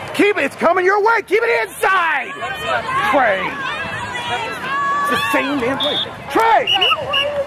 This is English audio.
Keep it. It's coming your way. Keep it inside. Trey. It's the same damn play. Trey.